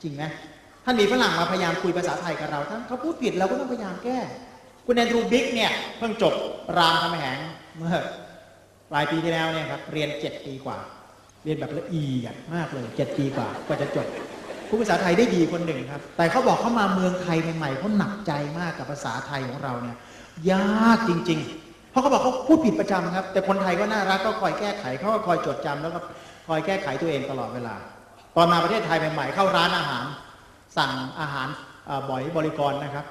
จริงไหมท่านมีฝรั่งมาพยายามคุยภาษาไทยกับเราท่านเขาพูดผิดเราก็ต้องพยายามแก้คุณแอนดรูว์บิ๊กเนี่ยเพิ่งจบรามคำแหงเมื่อปลายปีที่แล้วเนี่ยครับเรียน7 ปีกว่าเรียนแบบละเอียดมากเลย7 ปีกว่าจะจบพูดภาษาไทยได้ดีคนหนึ่งครับแต่เขาบอกเขามาเมืองไทยใหม่ๆเขาหนักใจมากกับภาษาไทยของเราเนี่ยยากจริงๆเพราะเขาบอกเขาพูดผิดประจำครับแต่คนไทยก็น่ารักก็คอยแก้ไขเขาก็คอยจดจำแล้วก็คอยแก้ไขตัวเองตลอดเวลาตอนมาประเทศไทยใหม่ๆเข้าร้านอาหารสั่งอาหารบ่อยบริกรนะครับ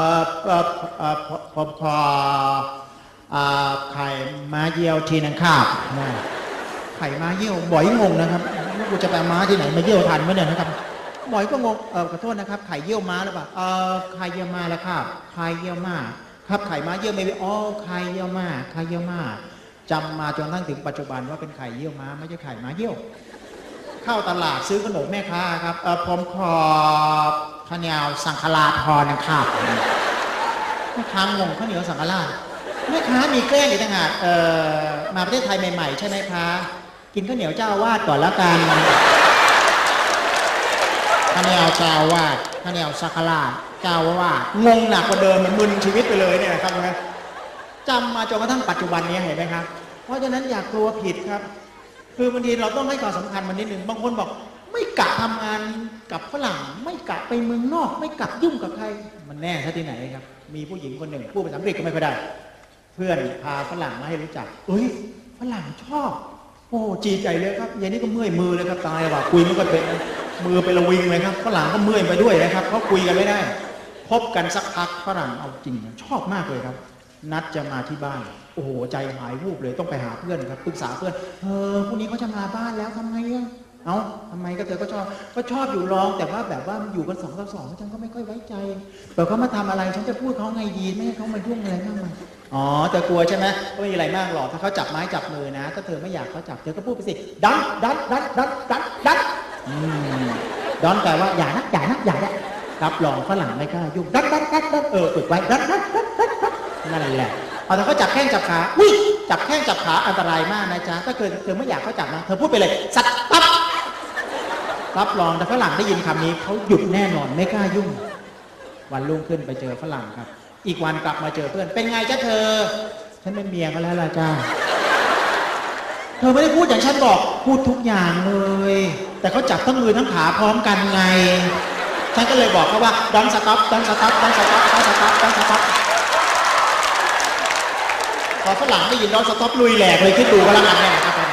พอไข่ม้าเยี่ยวทีนึงครับไข่ม้าเยี่ยวบ่อยงงนะครับกูจะไปม้าที่ไหนมาเยี่ยวทันไหมเนี่ยนะครับบ่อยก็งงขอโทษนะครับไข่เยี่ยวม้าหรือเปล่าไข่เยี่ยวม้าแล้วครับไข่เยี่ยวม้าครับไข่ม้าเยี่ยวไม่ไข่เยี่ยวม้าไข่เยี่ยวม้าจำมาจนทั้งถึงปัจจุบันว่าเป็นไข่เยี่ยวม้าไม่ใช่ไข่ม้าเยี่ยวเข้าตลาดซื้อขนมแม่ค้าครับผมขอข้าวเหนียวสังฆราชพอนะครับแม่ค้างงข้าวเหนียวสังฆราชแม่ค้ามีแกล้งอีกต่างหากมาประเทศไทยใหม่ๆใช่ไหมคะกินข้าวเหนียวเจ้าอาวาสก่อนแล้วกันข้าวเหนียวเจ้าอาวาสข้าวเหนียวสังฆราชเจ้าอาวาสงงหนักกว่าเดิมมันมึนชีวิตไปเลยเนี่ยครับนะจำมาจนกระทั่งปัจจุบันนี้เห็นไหมครับเพราะฉะนั้นอย่ากลัวผิดครับคือบางทีเราต้องให้ความสำคัญมันนิดหนึ่งบางคนบอกไม่กะทำงานกับฝรั่งไม่กะไปเมืองนอกไม่กะยุ่งกับใครมันแน่ซะที่ไหนครับมีผู้หญิงคนหนึ่งพูดภาษาอังกฤษก็ไม่ค่อยได้เพื่อนพาฝรั่งมาให้รู้จักฝรั่งชอบโอ้จีใจเลยครับอย่างนี้ก็เมื่อยมือเลยครับตายว่ะคุยไม่ค่อยเป็นมือเป็นระวิงเลยครับฝรั่งก็เมื่อยไปด้วยนะครับเขาคุยกันไม่ได้พบกันสักพักฝรั่งเอาจริงชอบมากเลยครับนัดจะมาที่บ้านโอ้โหใจหายวูบเลยต้องไปหาเพื่อนครับปรึกษาเพื่อนพรุ่งนี้เขาจะมาบ้านแล้วทำไงทำไมก็เธอก็ชอบอยู่รองแต่ว่าแบบว่าอยู่กัน2 ต่อ 2ฉันก็ไม่ค่อยไว้ใจแต่เขามาทำอะไรฉันจะพูดเขาไงดีไม่ให้เขามายุ่งอะไรมากมายแต่กลัวใช่ไหมก็ไม่มีอะไรมากหรอกถ้าเขาจับไม้จับมือนะถ้าเธอไม่อยากเขาจับเธอก็พูดไปสิดันแปลว่าอย่านะรับรองฝรั่งไม่กล้ายุ่งดันฝึกไว้ดันนั่นแหละแต่เขาจับแข้งจับขาจับแข้งจับขาอันตรายมากนะจ๊ะถ้าเกิดเธอไม่อยากเขาจับนะเธอพูดไปเลยสัตว์ปั๊บรับรองแต่ฝรั่งได้ยินคำนี้เขาหยุดแน่นอนไม่กล้ายุ่งวันรุ่งขึ้นไปเจอฝรั่งครับอีกวันกลับมาเจอเพื่อนเป็นไงจ๊ะเธอฉันเป็นเมียเขาแล้วล่ะจ้าเธอไม่ได้พูดอย่างฉันบอกพูดทุกอย่างเลยแต่เขาจับทั้งมือทั้งขาพร้อมกันไงฉันก็เลยบอกเขาว่าดอนสต็อปพอฝรั่งได้ยินดอนสต็อปลุยแหลกเลยคิดดูก็แล้วกันเนี่ยครับ